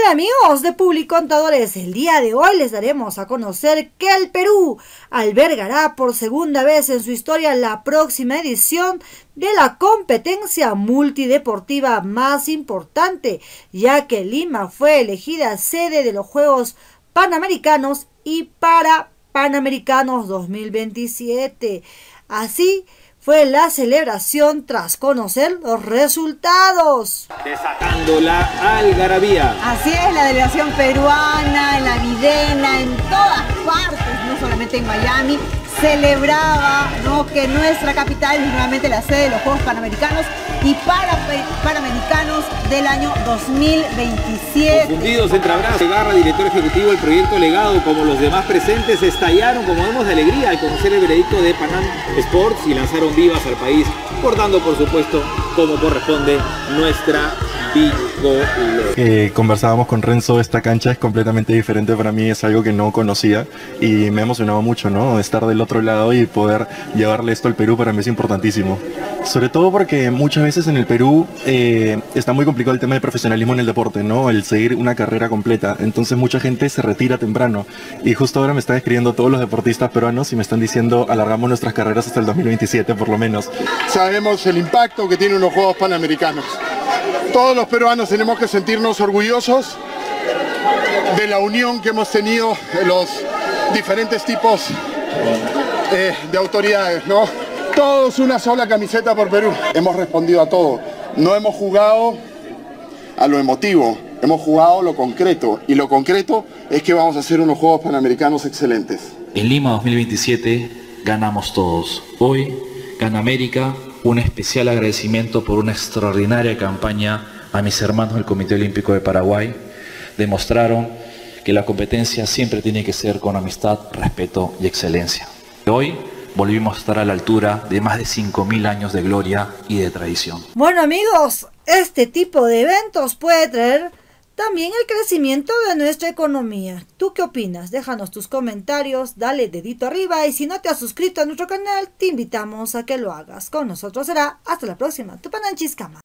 Hola amigos de Publicontadores, el día de hoy les daremos a conocer que el Perú albergará por segunda vez en su historia la próxima edición de la competencia multideportiva más importante, ya que Lima fue elegida sede de los Juegos Panamericanos y Parapanamericanos 2027. Así fue la celebración tras conocer los resultados. Desatando la algarabía. Así es, la delegación peruana, en la Videna, en todas partes, no solamente en Miami, celebraba, ¿no?, que nuestra capital es nuevamente la sede de los Juegos Panamericanos y Panamericanos del año 2027. Confundidos entre abrazo, Garra, director ejecutivo del proyecto Legado, como los demás presentes, estallaron como vemos de alegría al conocer el veredicto de Panam Sports y lanzaron vivas al país, bordando por supuesto como corresponde nuestra bicolor. Conversábamos con Renzo, esta cancha es completamente diferente para mí, es algo que no conocía y me ha emocionado mucho, ¿no? Estar del otro lado y poder llevarle esto al Perú para mí es importantísimo. Sobre todo porque muchas veces en el Perú está muy complicado el tema de profesionalismo en el deporte, ¿no? El seguir una carrera completa. Entonces mucha gente se retira temprano. Y justo ahora me están escribiendo todos los deportistas peruanos y me están diciendo alargamos nuestras carreras hasta el 2027 por lo menos. Sabemos el impacto que tienen los Juegos Panamericanos. Todos los peruanos tenemos que sentirnos orgullosos de la unión que hemos tenido en los diferentes tipos de autoridades, ¿no? Todos una sola camiseta por Perú. Hemos respondido a todo. No hemos jugado a lo emotivo, hemos jugado a lo concreto. Y lo concreto es que vamos a hacer unos Juegos Panamericanos excelentes. En Lima 2027 ganamos todos. Hoy gana América. Un especial agradecimiento por una extraordinaria campaña a mis hermanos del Comité Olímpico de Paraguay. Demostraron que la competencia siempre tiene que ser con amistad, respeto y excelencia. Hoy volvimos a estar a la altura de más de 5.000 años de gloria y de tradición. Bueno amigos, este tipo de eventos puede traer también el crecimiento de nuestra economía. ¿Tú qué opinas? Déjanos tus comentarios, dale dedito arriba y si no te has suscrito a nuestro canal, te invitamos a que lo hagas. Con nosotros será hasta la próxima. Tu Pananchiscama.